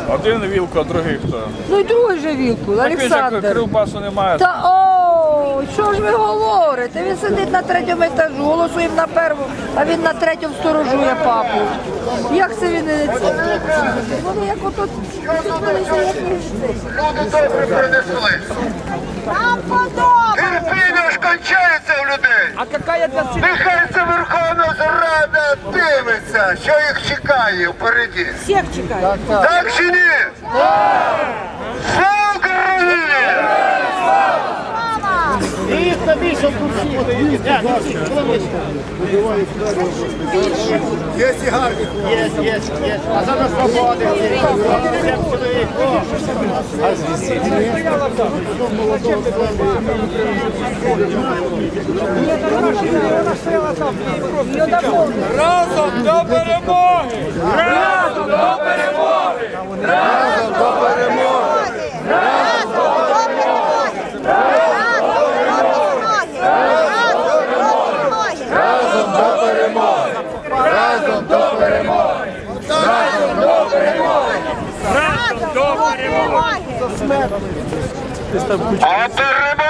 Один вілку, а другий хто? Ну і другий же вілку, Так він же Олександр. кривбасу немає. Та о, що ж ви говорите? Він сидить на третьому етажу, голосуємо на першому, а він на третьому сторожує папу. Як це він не це? Вони як отут. Люди добре принесли. Нам подобається. Терпіння ж кончається в людей. А яка для всіх? Нехай ця Верховна Рада дивиться, що їх чекає впереді. Всіх чекає. Так чи ні? Слава Україні! Є сігарки. Є. А зараз свободи. Разом до перемоги! Разом до перемоги! Разом до перемоги! Разом до перемоги! Разом до перемоги! Разом до перемоги. Разом до перемоги! Разом до перемоги! Разом до перемоги! А перемога!